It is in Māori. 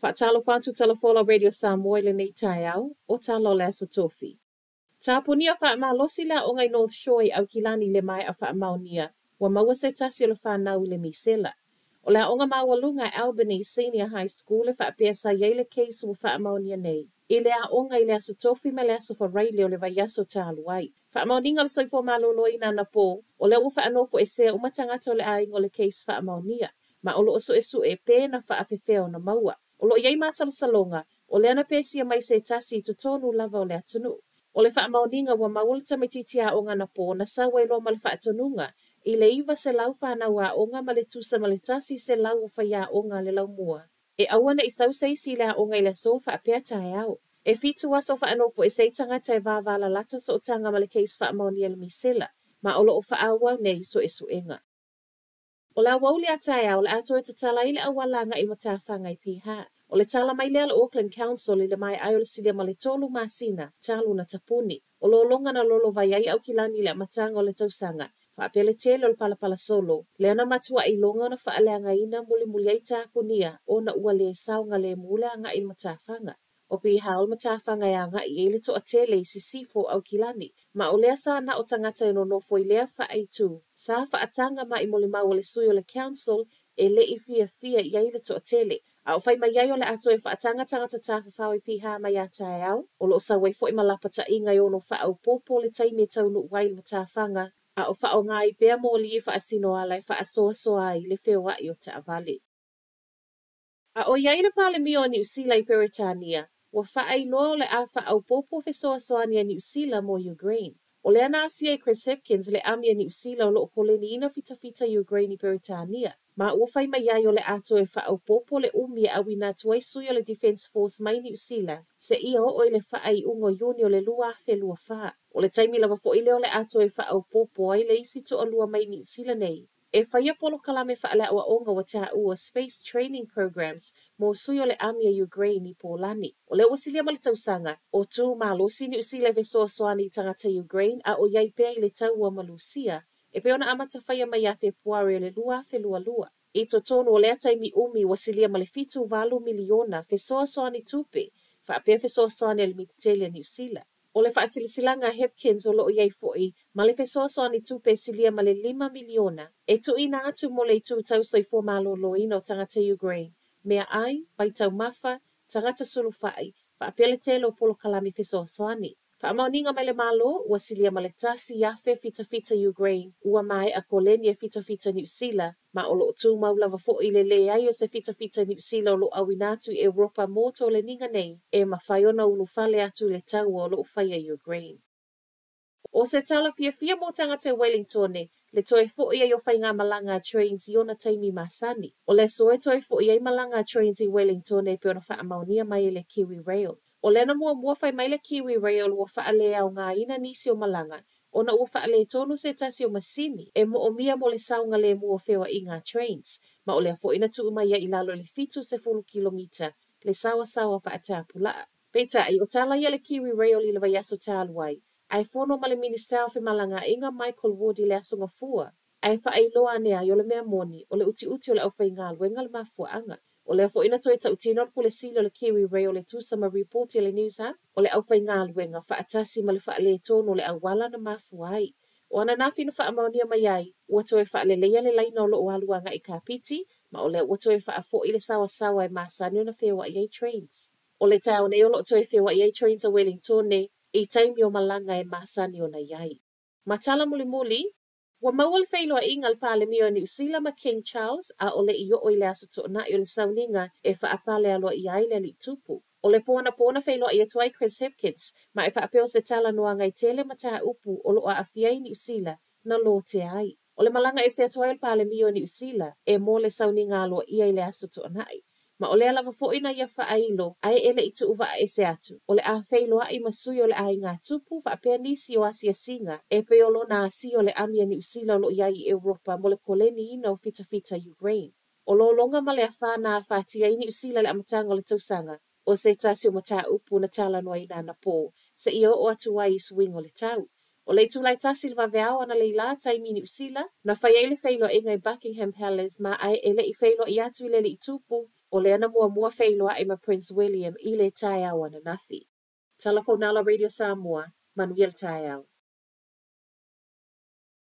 Whaatalo whantu talafola Radio Samoa le nei tai au, o talo le aso tofi. Tāponia whaamalosi la o ngai North Shore au kilani le mai a whaamaunia, wa maua se tasi o le whanau le misela. O le aonga mawalunga Albany Senior High School le whaapesa yeile case wa whaamaunia nei. I le aonga i le aso tofi me le aso wharaile o le vaiaso tāluai. Whaamauninga le soifo malolo ina na po, o le ufa anofo e sea umatangata o le aingo le case whaamaunia, ma o lo oso e su e pēna whaafefeo na maua. O lo iei masalasalonga, o le ana pesia mai se tasi to tonu lava o le atunu. O le whaamauninga wa maula tamititi a onga na po na sawa i loma le whaatununga, i le iwa se lau whanau a onga ma le tusa ma le tasi se lau o whaia onga le lau mua. E awana i sau seisi le a onga i le so whaapea tae au. E fitu waso whaanofo e seitanga tae vāvala lata so o tanga ma le case whaamaunia le misela, ma o lo o whaawa nei so e suenga. O la wauli a tae au le ato e tatala i le awalanga i matawhanga i piha. O le tala mai lea le Auckland Council i le mai ai o le silia ma le tolu masina, talu na tapuni. O lo longa na lolo vai ai au kilani le amatanga o le tausanga. Whaapele tele o le palapala solo. Le ana matua i longa na whaaleanga ina muli muli ai tākunia o na ua le saunga le mule anga i matawhanga. O piha o matawhanga e anga i ele to a tele i sisifo au kilani. Ma o lea sa na o tangata ino nofo i lea whaaitu. Sa whaatanga ma i muli mau o le sui o le council e le i fia i ele to a tele. A o whai mai ai o le ato e whaatanga tangata tāwhawhau i piha mai a tae au. O lo sa wai fo i malapata inga i ono whaau popo le taimi e taunu wai le matawhanga. A o whao ngā i bea mōli i whaasino ala i whaasoa soa ai le wheo ai o te avale. A o iai na pale mi o New Zealand i Peritania, wa whaai noa o le a whaau popo whesoa soani a New Zealand mo Ukraine. O le ana asia i Chris Hipkins le ami a New Zealand o lo o koleni ina fita Ukraine i Peritania. Ma ua whai mai ai o le ato e whaau popo le umi a wina tuai sui o le Defence Force mai New Zealand. Se ia o le whaai ungo yuni o le lua fe lua wha. O le taimi lava fo ile o le ato e whaau popo ai le isi to o lua mai New Zealand nei. E whaia polo kalame whaale awa onga wa taa ua Space Training Programs mo sui o le ami a Ukraine i Polani. O le wasilia ma le tausanga, o tu malosi New Zealand vesoa soani tangata Ukraine a o iai pea i le taua malusia. E pe ona amata whaia mai a Februari le lua fe lua lua. I to tono o lea taimi umi wasilia ma le fitu valu miliona fesoa soani tupe, whaapea fesoa soani le mititelia New Zealand. O le whaasilisilanga Hipkins o loo iei foi, ma le fesoa soani tupe silia ma le 5 miliona. E tu ina atu mo le tu tau soifo malo lo ino tangata Ukraine. Mea ai, bai tau mafa, tangata sulu whai, whaapea le telo polo kalami fesoa soani. Whaamauninga mai le malo, ua silia ma le tasi yafe fita Ukraine, ua mai a koleni e fita New Zealand, ma o lo tu maulava fo i le ai o se fita New Zealand o lo awinatu i Europa moto le ninga nei, e mawhaiona ulu fale atu le tau o lo whaia Ukraine. O se tala fia mo tangata Wellington le toe fo i o whainga malanga trains i ona taimi masani. O le soe toe fo i malanga trains i Wellington pe ona whaamaunia mai le Kiwi Rail. O lena mua whai mai le Kiwi Rail ua whaale au ngā ina nisi o malanga, ona ua whaale tonu se tasi o masini, e mo o mia mo le saunga le mua whewa i ngā trains, ma o lea fo ina tu umaya i lalo le fitu se 10 kilomita, le sawa whaatapulaa. Peta i o tala ia le Kiwi Rail i le vaiaso tāluai, ai fono ma le minister fe malanga inga Michael Wood i le asonga fua, ai whaailoa nea i o le mea moni, o le uti o le au whai ngā luenga le mafua anga. O le fo ina toi tau tino po le silo le Kiwi Rail le tusa ma report le news ha. O le au whai ngā luenga whaatasi ma le whaale tono le awala na mafuai. O ana nafi na whaamaunia mai ai, ua toi whaale leia le laina o lo o aluanga i ka piti, ma o le ua toi whaafo i le sawa e masani o na whewa i trains. O le tau ne o lo toi whewa i trains a Wellington ne, i taimi o malanga e masani o na iai. Matala muli, wa mawal whailo a ingal pale mi o New Zealand ma King Charles a ole i o le aso to na i o le sauninga e whaapale aloa i aile li tupu. O le pona whailo i atuai Chris Hipkins ma e whaapeo se tala noa ngai tele mata upu o lo a awhia i New Zealand na lo te ai. O le malanga e se atuai o pale mi o New Zealand e mo le sauninga aloa i le aso to nai. Ma o le alava fo ina ia whaailo ai ele i tu uwa e se atu. O le a whailo a i masui o le a ngā tupu whaapea nisi o asia singa e pe o lo na asi o le amia New Zealand lo iai i Europa mo le koleni ina o fita Ukraine. O lo longa ma le a whana a whaatia i New Zealand le amatanga o le tausanga o se tasi o mata upu na tala noa i nana po se i o atu ai i swing o le tau. O le tulai tasi le vaveao ana le ila taimi New Zealand na whai ele whailo inga i Buckingham Palace ma ai ele i whailo i atu i le li tupu O le ana mua whailoa e ma Prince William i le tai au ana nafi. Telefonala Radio Samoa, Manuel tai au.